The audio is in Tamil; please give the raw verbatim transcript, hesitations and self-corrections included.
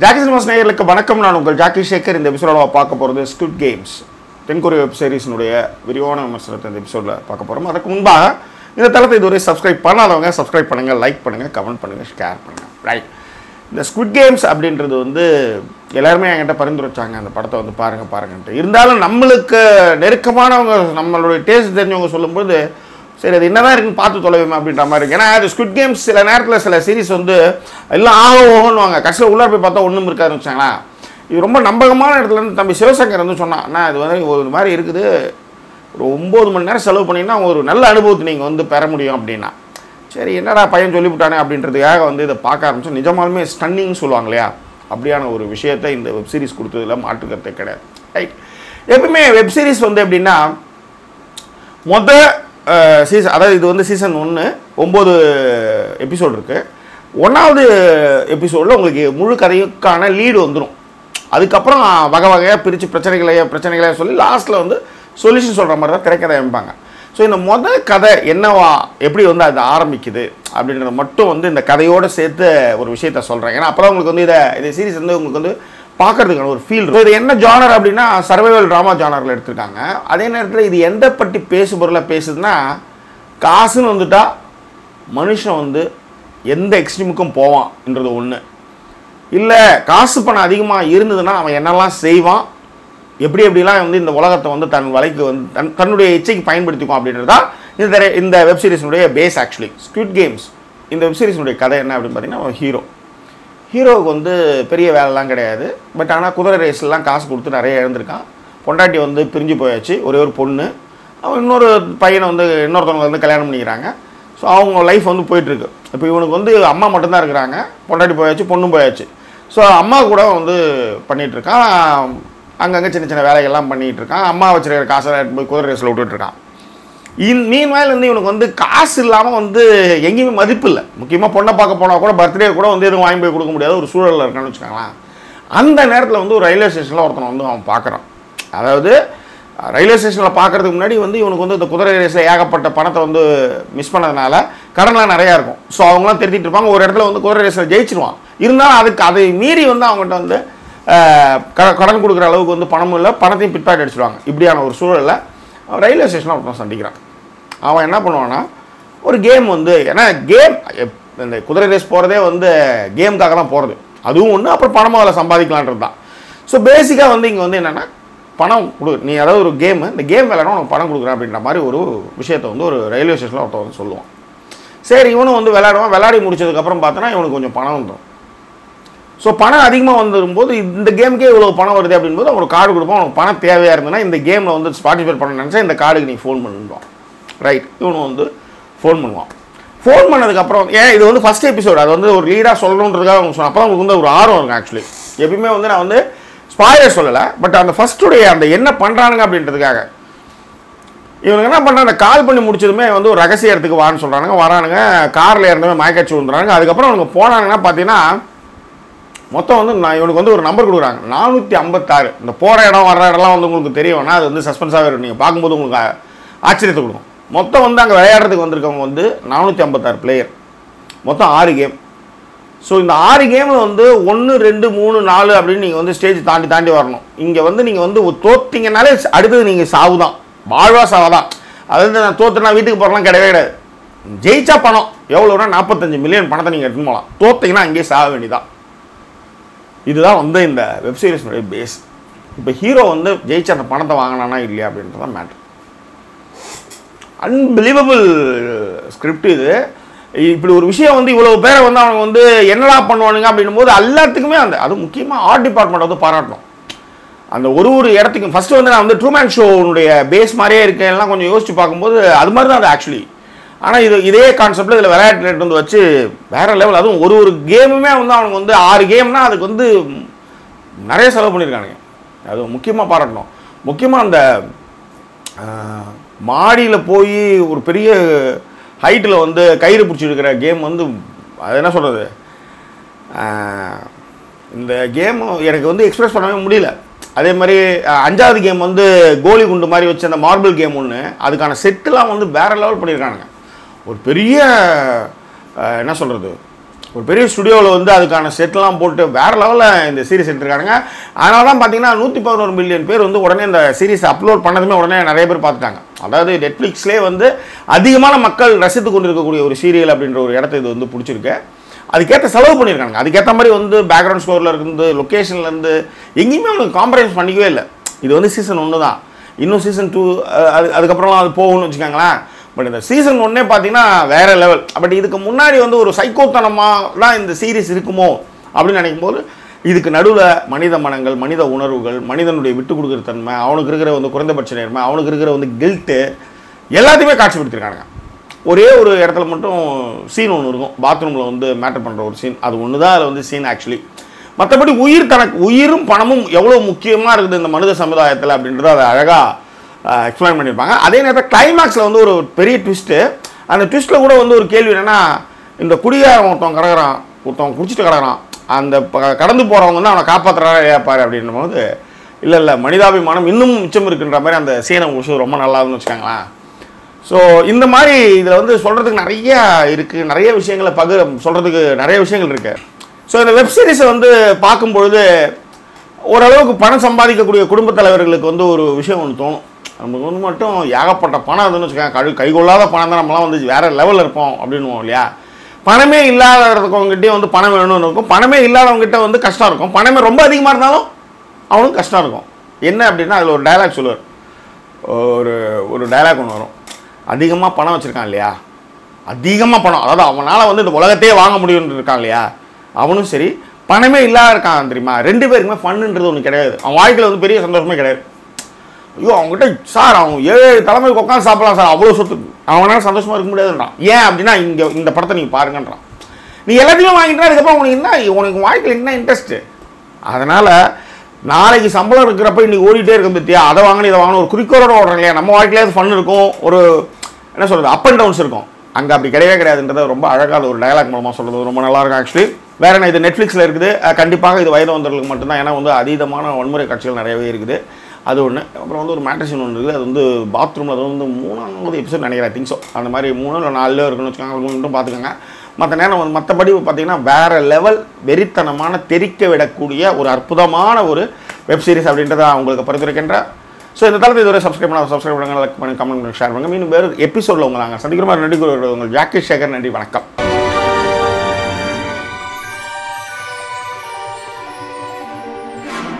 ஜாக்கிசினமாஸ் நேயர்களுக்கு வணக்கம். நான் உங்கள் ஜாக்கிசேகர். இந்த எபிசோட பார்க்க போகிறது ஸ்குவிட் கேம்ஸ் தென்கொரிய வெப் சீரிஸினுடைய விரிவான விமர்சனத்தை இந்த எபிசோடில் பார்க்க போகிறோம். அதுக்கு முன்பாக இந்த தளத்தை இதுவரை சப்ஸ்கிரைப் பண்ணாதவங்க சப்ஸ்கிரைப் பண்ணுங்கள், லைக் பண்ணுங்கள், கமெண்ட் பண்ணுங்கள், ஷேர் பண்ணுங்கள். ரைட், இந்த ஸ்குவிட் கேம்ஸ் அப்படின்றது வந்து எல்லாருமே என்கிட்ட பரிந்துரைச்சாங்க அந்த படத்தை வந்து பாருங்கள் பாருங்கன்ட்டு. இருந்தாலும் நம்மளுக்கு நெருக்கமானவங்க, நம்மளுடைய டேஸ்ட் தெரிஞ்சவங்க சொல்லும்போது சரி அது என்னதான் இருக்குன்னு பார்த்து தொலைவேமா அப்படின்ற மாதிரி இருக்குது. ஏன்னா அது ஸ்குவிட் கேம்ஸ் சில நேரத்தில் சில சீரிஸ் வந்து எல்லாம் ஆகணுவாங்க, கடைசியில் உள்ளார போய் பார்த்தா ஒன்றும் இருக்காதுன்னு வச்சாங்களா. இது ரொம்ப நம்பகமான இடத்துலேருந்து தம்பி சிவசங்கர் வந்து சொன்னான், அண்ணா இது வந்து ஒரு மாதிரி இருக்குது, ஒரு ஒம்பது மணி நேரம் செலவு பண்ணிங்கன்னா ஒரு நல்ல அனுபவத்தை நீங்கள் வந்து பெற முடியும் அப்படின்னா. சரி என்னடா பையன் சொல்லிவிட்டானே அப்படின்றதுக்காக வந்து இதை பார்க்க ஆரம்பித்தோம். நிஜமாலுமே ஸ்டன்னிங் சொல்லுவாங்க இல்லையா, அப்படியான ஒரு விஷயத்தை இந்த வெப் சீரிஸ் கொடுத்ததில் மாற்றுக்கிறதே கிடையாது. ரைட், எப்பவுமே வெப் சீரிஸ் வந்து எப்படின்னா மொதல் சீசன், அதாவது இது வந்து சீசன் ஒன்று ஒம்பது எபிசோடு இருக்குது. ஒன்றாவது எபிசோடில் உங்களுக்கு முழு கதைக்கான லீடு வந்துடும். அதுக்கப்புறம் வகை வகையாக பிரித்து பிரச்சனைகளையே பிரச்சனைகளையே சொல்லி லாஸ்ட்டில் வந்து சொல்யூஷன் சொல்கிற மாதிரி தான் திரைக்கதை அமைப்பாங்க. ஸோ இந்த மொதல் கதை என்னவா எப்படி வந்து அது ஆரம்பிக்குது அப்படின்றத மட்டும் வந்து இந்த கதையோடு சேர்த்து ஒரு விஷயத்த சொல்கிறேன். ஏன்னா அப்போ தான் உங்களுக்கு வந்து இதை இந்த சீரிஸ் வந்து உங்களுக்கு வந்து பார்க்குறதுக்கான ஒரு ஃபீல் இருக்கும். இது என்ன ஜானர் அப்படின்னா சர்வைவல் ட்ராமா ஜானரில் எடுத்திருக்காங்க. அதே நேரத்தில் இது எந்த பற்றி பேசு பொருளாக பேசுதுன்னா, காசுன்னு வந்துட்டால் மனுஷன் வந்து எந்த எக்ஸ்ட்ரீமுக்கும் போவான்ன்றது ஒன்று, இல்லை காசு பணம் அதிகமாக இருந்ததுன்னா அவன் என்னெல்லாம் செய்வான், எப்படி எப்படிலாம் வந்து இந்த உலகத்தை வந்து தன் வலைக்கு வந்து தன் தன்னுடைய இச்சைக்கு பயன்படுத்திக்கும் அப்படின்றதா இந்த இந்த வெப் சீரிஸினுடைய பேஸ். ஆக்சுவலி ஸ்குவிட் கேம்ஸ் இந்த வெப் சீரிஸினுடைய கதை என்ன அப்படின்னு பார்த்தீங்கன்னா, ஹீரோ ஹீரோவுக்கு வந்து பெரிய வேலைலாம் கிடையாது. பட் ஆனால் குதிரை ரேஸ்லாம் காசு கொடுத்து நிறைய இழந்திருக்கான். பொண்டாட்டி வந்து பிரிஞ்சு போயாச்சு, ஒரே ஒரு பொண்ணு. அவன் இன்னொரு பையனை வந்து இன்னொருத்தவங்க வந்து கல்யாணம் பண்ணிக்கிறாங்க. ஸோ அவங்க லைஃப் வந்து போயிட்டுருக்கு. இப்போ இவனுக்கு வந்து அம்மா மட்டும்தான் இருக்கிறாங்க, பொண்டாட்டி போயாச்சு, பொண்ணும் போயாச்சு. ஸோ அம்மா கூட வந்து பண்ணிகிட்ருக்கான், அங்கங்கே சின்ன சின்ன வேலைகள்லாம் பண்ணிகிட்டு இருக்கான். அம்மா வச்சுருக்கிற காசை போய் குதிரை ரேஸில் விட்டுட்டுருக்கான். இன் மீன் வாயில் வந்து இவனுக்கு வந்து காசு இல்லாமல் வந்து எங்கேயுமே மதிப்பு இல்லை. முக்கியமாக பொண்ணை பார்க்க போனால் கூட பர்த்டே கூட வந்து எதுவும் வாங்கி போய் கொடுக்க முடியாத ஒரு சூழலில் இருக்கான்னு வச்சுக்கோங்களேன். அந்த நேரத்தில் வந்து ஒரு ரயில்வே ஸ்டேஷனில் ஒருத்தனை வந்து அவன் பார்க்குறான். அதாவது ரயில்வே ஸ்டேஷனில் பார்க்குறதுக்கு முன்னாடி வந்து இவனுக்கு வந்து இந்த குதிரை ரேஸில் ஏகப்பட்ட பணத்தை வந்து மிஸ் பண்ணதுனால கடன்லாம் நிறையா இருக்கும். ஸோ அவங்களாம் தெரிஞ்சிட்டு இருப்பாங்க. ஒரு இடத்துல வந்து குதிரை ரேஸில் ஜெயிச்சிருவான். இருந்தாலும் அதுக்கு அதை மீறி வந்து அவங்ககிட்ட வந்து கடன் கொடுக்குற அளவுக்கு வந்து பணமும் இல்லை, பணத்தையும் பிட்பாக்கெட் அடிச்சிடுவாங்க. இப்படியான ஒரு சூழலில் ரயில்வே ஸ்டேஷனில் ஒருத்தன் சந்திக்கிறான். அவன் என்ன பண்ணுவான்னா, ஒரு கேம் வந்து, ஏன்னா கேம் இந்த குதிரை ரேஸ் போகிறதே வந்து கேமுக்காக தான் போகிறது, அதுவும் ஒன்று. அப்புறம் பணமாக அதில் சம்பாதிக்கலான்றது தான். ஸோ பேசிக்காக வந்து இங்கே வந்து என்னென்னா பணம் கொடு, நீ அதாவது ஒரு கேமு, இந்த கேம் விளையாடணும் உனக்கு பணம் கொடுக்குறேன் அப்படின்ற மாதிரி ஒரு விஷயத்தை வந்து ஒரு ரயில்வே ஸ்டேஷனில் ஒருத்தர் வந்து சொல்லுவான். சரி இவனும் வந்து விளையாடுவான். விளையாடி முடிச்சதுக்கப்புறம் பார்த்தோன்னா இவனுக்கு கொஞ்சம் பணம் வந்துடும். ஸோ பணம் அதிகமாக வந்துடும்போது இந்த கேமுக்கே இவ்வளோ பணம் வருது அப்படின்போது அவன் ஒரு கார்டு கொடுப்பான். அவனுக்கு பணம் தேவையாக இருந்ததுன்னா இந்த கேமில் வந்து பார்ட்டிசிபேட் பண்ண நினச்சா இந்த கார்டுக்கு நீ ஃபோன் பண்ணுவான். ரைட், இவனு வந்து ஃபோன் பண்ணுவான். ஃபோன் பண்ணதுக்கப்புறம் ஏன் இது வந்து ஃபஸ்ட் எபிசோடு, அது வந்து ஒரு லீடாக சொல்லணுன்றதுக்காக அவங்க சொன்ன அப்போ தான் உங்களுக்கு வந்து ஒரு ஆர்வம் இருக்கும். ஆக்சுவலி எப்பயுமே வந்து நான் வந்து ஸ்பாயிலர் சொல்லலை, பட் அந்த ஃபஸ்ட்டுடைய அந்த என்ன பண்ணுறானுங்க அப்படின்றதுக்காக இவனுக்கு என்ன பண்ணுறாங்க, அந்த கால் பண்ணி முடிச்சதுமே வந்து ஒரு ரகசிய இடத்துக்கு வான்னு சொல்கிறானுங்க. வரானுங்க, காரில் இருந்தவே மயக்காட்சி விழுந்துறாங்க. அதுக்கப்புறம் அவனுக்கு போனாங்கன்னா பார்த்தீங்கன்னா மொத்தம் வந்து நான் இவனுக்கு வந்து ஒரு நம்பர் கொடுக்குறாங்க, நானூற்றி ஐம்பத்தாறு. இந்த போகிற இடம் வர்ற இடம்லாம் வந்து உங்களுக்கு தெரியும்னா அது வந்து சஸ்பென்ஸாகவே இருக்கும். நீங்கள் பார்க்கும்போது உங்களுக்கு ஆச்சரியத்தை கொடுக்கும். மொத்தம் வந்து அங்கே விளையாடுறதுக்கு வந்திருக்கவங்க வந்து நானூற்றி ஐம்பத்தாறு பிளேயர், மொத்தம் ஆறு கேம். ஸோ இந்த ஆறு கேமில் வந்து ஒன்று ரெண்டு மூணு நாலு அப்படின்னு நீங்கள் வந்து ஸ்டேஜ் தாண்டி தாண்டி வரணும். இங்கே வந்து நீங்கள் வந்து தோற்றிங்கனாலே அடுத்தது நீங்கள் சாவு தான், வாழ்வா சாவா தான். அதாவது நான் தோற்றுனா வீட்டுக்கு போகிறலாம் கிடையவே கிடையாது. ஜெயிச்சா பணம் எவ்வளோனா நாற்பத்தஞ்சு மில்லியன் பணத்தை நீங்கள் எடுத்துன்னு போகலாம், தோற்றிங்கன்னா அங்கேயே சாக வேண்டியதான். இதுதான் வந்து இந்த வெப்சீரிஸ்னுடைய பேஸ். இப்போ ஹீரோ வந்து ஜெயிச்ச அந்த பணத்தை வாங்கினானா இல்லையா அப்படின்றது தான் மேட்ரு. அன்பிலீவபிள் ஸ்கிரிப்ட் இது. இப்படி ஒரு விஷயம் வந்து இவ்வளோ பேரை வந்து அவங்க வந்து என்னடா பண்ணுவானுங்க அப்படின்னும் போது எல்லாத்துக்குமே அந்த அது முக்கியமாக ஆர்ட் டிபார்ட்மெண்ட் வந்து பாராட்டணும். அந்த ஒரு ஒரு இடத்துக்கும் ஃபஸ்ட்டு வந்து நான் வந்து ட்ரூமேன் ஷோனுடைய பேஸ் மாதிரியே இருக்கேன்லாம் கொஞ்சம் யோசிச்சு பார்க்கும்போது அது மாதிரி தான் அது ஆக்சுவலி. ஆனால் இது இதே கான்செப்டில் இதில் விளையாட்டு ரேட் வந்து வச்சு வேறு லெவல். அதுவும் ஒரு ஒரு கேமுமே வந்து அவனுக்கு வந்து ஆறு கேம்னால் அதுக்கு வந்து நிறைய செலவு பண்ணியிருக்கானுங்க. அது முக்கியமாக பாராட்டணும். முக்கியமாக அந்த மாடியில் போய் ஒரு பெரிய ஹைட்டில் வந்து கயிறு பிடிச்சி இருக்கிற கேம் வந்து அது என்ன சொல்கிறது, இந்த கேம் எனக்கு வந்து எக்ஸ்பிரஸ் பண்ணவே முடியல. அதே மாதிரி அஞ்சாவது கேம் வந்து கோலி குண்டு மாதிரி வச்சு அந்த மார்பிள் கேம் ஒன்று, அதுக்கான செட்டுலாம் வந்து வேறு லெவல் பண்ணியிருக்கானுங்க. ஒரு பெரிய என்ன சொல்கிறது ஒரு பெரிய ஸ்டுடியோவில் வந்து அதுக்கான செட்லாம் போட்டு வேறு லெவலில் இந்த சீரிஸ் எடுத்துருக்காங்க. அதனால தான் பார்த்தீங்கன்னா நூற்றி பதினோரு மில்லியன் பேர் வந்து உடனே இந்த சீரிஸ் அப்லோட் பண்ணதுமே உடனே நிறைய பேர் பார்த்துட்டாங்க. அதாவது நெட்ஃப்ளிக்ஸ்லேயே வந்து அதிகமான மக்கள் ரசித்து கொண்டிருக்கக்கூடிய ஒரு சீரியல் அப்படின்ற ஒரு இடத்த இது வந்து பிடிச்சிருக்கு. அதுக்கேற்ற செலவு பண்ணியிருக்காங்க. அதுக்கேற்ற மாதிரி வந்து பேக்ரவுண்ட் ஸ்கோரில் இருந்து லொக்கேஷன்லேருந்து எங்கேயுமே அவனுக்கு காம்ப்ரமைஸ் பண்ணிக்கவே இல்லை. இது வந்து சீசன் ஒன்று தான். இன்னும் சீசன் டூ அது அதுக்கப்புறம் அது போகணும்னு வச்சுக்கோங்களேன். பட் இந்த சீசன் ஒன்னே பார்த்தீங்கன்னா வேறு லெவல். பட் இதுக்கு முன்னாடி வந்து ஒரு சைக்கோத்தனமாக தான் இந்த சீரீஸ் இருக்குமோ அப்படின்னு நினைக்கும் போது இதுக்கு நடுவில் மனித மனங்கள், மனித உணர்வுகள், மனிதனுடைய விட்டு கொடுக்குற தன்மை, அவனுக்கு இருக்கிற வந்து குறைந்தபட்ச நேர்மை, அவனுக்கு இருக்கிற வந்து கில்ட்டு எல்லாத்தையுமே காட்சிப்படுத்திருக்காங்க. ஒரே ஒரு இடத்துல மட்டும் சீன் ஒன்று இருக்கும், பாத்ரூமில் வந்து மேட்டர் பண்ணுற ஒரு சீன். அது ஒன்று தான் அதில் வந்து சீன் ஆக்சுவலி. மற்றபடி உயிர் தனக்கு உயிரும் பணமும் எவ்வளோ முக்கியமாக இருக்குது இந்த மனித சமுதாயத்தில் அப்படின்றத அதை அழகாக எக்ஸ்பிளைன் பண்ணியிருப்பாங்க. அதே நேரத்தில் கிளைமேக்ஸில் வந்து ஒரு பெரிய ட்விஸ்ட்டு. அந்த ட்விஸ்ட்டில் கூட வந்து ஒரு கேள்வி என்னென்னா, இந்த குடிகாரன் ஒருத்தவன் கிடக்குறான், ஒருத்தவன் குடிச்சிட்டு கிடக்குறான், அந்த கடந்து போகிறவங்க வந்து அவனை காப்பாற்றுறாரா ஏப்பார் அப்படின்ற போது இல்லை இல்லை மனிதாபிமானம் இன்னும் மிச்சம் இருக்குன்ற மாதிரி அந்த சீனை முடிச்சு ரொம்ப நல்லாதுன்னு வச்சுக்காங்களேன். ஸோ இந்த மாதிரி இதில் வந்து சொல்கிறதுக்கு நிறைய இருக்குது, நிறைய விஷயங்களை பகிர சொல்கிறதுக்கு நிறைய விஷயங்கள் இருக்குது. ஸோ இந்த வெப்சீரிஸை வந்து பார்க்கும்பொழுது ஓரளவுக்கு பணம் சம்பாதிக்கக்கூடிய குடும்பத் தலைவர்களுக்கு வந்து ஒரு விஷயம் ஒன்று தோணும். நமக்கு வந்து மட்டும் ஏகப்பட்ட பணம் அதுன்னு வச்சுக்கோங்க, கழு கைகொள்ளாத பணம் தான், நம்மளாம் வந்து வேறு லெவலில் இருப்போம் அப்படின்னுவோம் இல்லையா. பணமே இல்லாதவங்ககிட்டே வந்து பணம் வேணும்னு இருக்கும், பணமே இல்லாதவங்ககிட்ட வந்து கஷ்டம் இருக்கும், பணமே ரொம்ப அதிகமாக இருந்தாலும் அவனுக்கு கஷ்டம் இருக்கும். என்ன அப்படின்னா அதில் ஒரு டைலாக் சொல்லுவார், ஒரு ஒரு டைலாக் ஒன்று வரும். அதிகமாக பணம் வச்சுருக்கான் இல்லையா, அதிகமாக பணம், அதாவது அவனால் வந்து இந்த உலகத்தையே வாங்க முடியும்னு இருக்கான் இல்லையா, அவனும் சரி பணமே இல்லாத இருக்கான் தெரியுமா, ரெண்டு பேருக்குமே ஃபன்னுன்றது ஒன்று கிடையாது. அவன் வாழ்க்கையில் வந்து பெரிய சந்தோஷமே கிடையாது. ஐயோ அவங்ககிட்ட சார் அவன் ஏழு தலைமைக்கு உட்காந்து சாப்பிடலாம் சார், அவ்வளோ சொத்து, அவனால் சந்தோஷமாக இருக்க முடியாதுன்றான். ஏன் அப்படின்னா இங்கே இந்த படத்தை நீங்கள் பாருங்கன்றான். நீ எல்லாத்தையுமே வாங்கிட்டா அதுக்கப்புறம் உனக்கு என்ன, உனக்கு வாழ்க்கையில் என்ன இன்ட்ரெஸ்ட்டு. அதனால் நாளைக்கு சம்பளம் இருக்கிறப்ப இன்றைக்கி ஓடிட்டே இருக்கும் பற்றியா, அதை வாங்கணும் இதை வாங்கணும் ஒரு குறிக்கோளோட ஓடுறோம் இல்லையா. நம்ம வாழ்க்கையில ஃபன் இருக்கும், ஒரு என்ன சொல்கிறது அப் அண்ட் டவுன்ஸ் இருக்கும். அங்கே அப்படி கிடையவே கிடையாதுன்றதை ரொம்ப அழகாக ஒரு டயலாக் மூலமாக சொல்கிறது ரொம்ப நல்லாயிருக்கும் ஆக்சுவலி. வேறு என்ன, இது நெட்ஃப்ளிக்ஸில் இருக்குது. கண்டிப்பாக இது வயது வந்தவர்களுக்கு மட்டும்தான், ஏன்னா வந்து அதீதமான வன்முறை காட்சிகள் நிறையவே இருக்குது. அது ஒன்று. அப்புறம் வந்து ஒரு மேட்டர் சீன் ஒன்று இருக்குது, அது வந்து பாத்ரூமில், அது வந்து மூணாவது எபிசோட் நினைக்கிறேன், திங்க் ஸோ அந்த மாதிரி மூணு இல்லை நாலுலேயோ இருக்குன்னு வச்சுக்கோங்க, அது மட்டும் பார்த்துக்கோங்க. மற்ற நேரம் வந்து மற்றபடி பார்த்தீங்கன்னா வேறு லெவல் வெறித்தனமான தெரிக்க விடக்கூடிய ஒரு அற்புதமான ஒரு வெப் சீரிஸ் அப்படின்றத உங்களுக்கு பரிந்துரைக்கின்றேன். ஸோ இந்த தளத்தை இதுவரை சப்ஸ்கிரைப் பண்ண சப்ஸ்கிரைப் பண்ணுங்கள், லைக் பண்ணி கமெண்ட் பண்ணி ஷேர் பண்ணுங்கள். மீண்டும் வேறு எபிசோடில் உங்களை நாங்கள் சந்திக்கிற மாதிரி நன்றி கூறுவது உங்கள் ஜாக்கி சேகர். நன்றி, வணக்கம்.